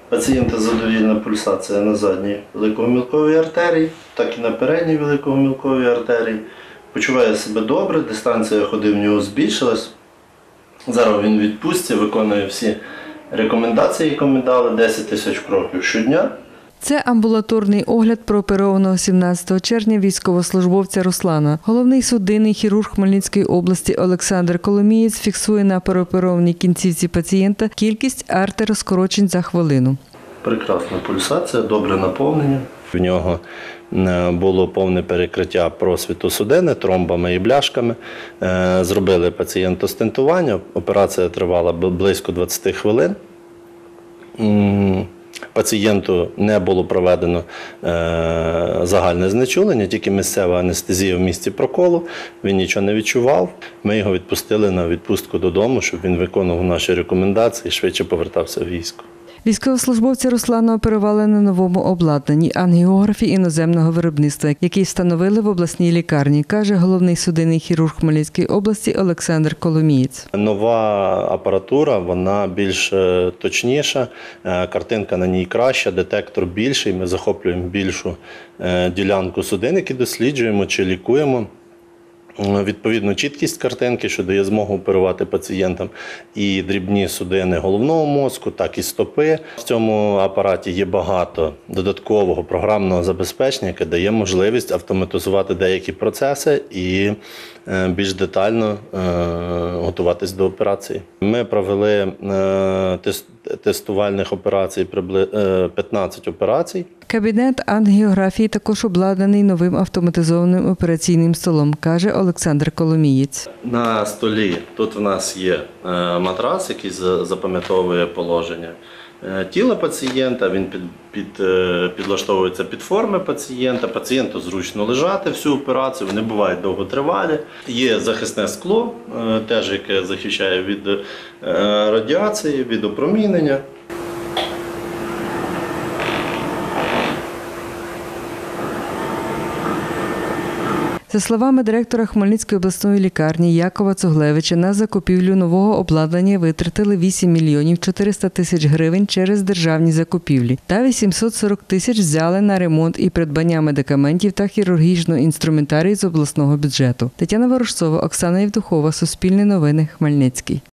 Пацієнта задовільна пульсація на задній великовимілковій артерії, так і на передній великовимілковій артерії. Почуває себе добре, дистанція ходи в нього збільшилась. Зараз він у відпустці, виконує всі рекомендації, які ми дали, 10 тисяч кроків щодня. Це амбулаторний огляд прооперованого 17 червня військовослужбовця Руслана. Головний судинний хірург Хмельницької області Олександр Коломієць фіксує на прооперованій кінцівці пацієнта кількість артероскорочень за хвилину. Прекрасна пульсація, добре наповнення. В нього було повне перекриття просвіту судини тромбами і бляшками. Зробили пацієнту стентування. Операція тривала близько 20 хвилин. Пацієнту не було проведено загальне знечулення, тільки місцева анестезія в місці проколу. Він нічого не відчував. Ми його відпустили на відпустку додому, щоб він виконував наші рекомендації і швидше повертався в військо. Військовослужбовця Руслана оперували на новому обладнанні ангіографі іноземного виробництва, який встановили в обласній лікарні, каже головний судинний хірург Хмельницької області Олександр Коломієць. Нова апаратура, вона більш точніша, картинка на ній краща, детектор більший, ми захоплюємо більшу ділянку судин, які досліджуємо чи лікуємо. Відповідно, чіткість картинки, що дає змогу оперувати пацієнтам і дрібні судини головного мозку, так і стопи. В цьому апараті є багато додаткового програмного забезпечення, яке дає можливість автоматизувати деякі процеси і більш детально готуватись до операції. Ми провели тестувальних операцій 15 операцій. Кабінет ангіографії також обладнаний новим автоматизованим операційним столом, каже Олександр Коломієць. На столі тут в нас є матрас, який запам'ятовує положення тіла пацієнта, він підлаштовується під форми пацієнта, пацієнту зручно лежати всю операцію, вони бувають довготривалі. Є захисне скло, теж яке захищає від радіації, від опромінення. За словами директора Хмельницької обласної лікарні Якова Цуглевича, на закупівлю нового обладнання витратили 8 мільйонів 400 тисяч гривень через державні закупівлі та 840 тисяч взяли на ремонт і придбання медикаментів та хірургічного інструментарію з обласного бюджету. Тетяна Ворожцова, Оксана Євтухова, Суспільне новини, Хмельницький.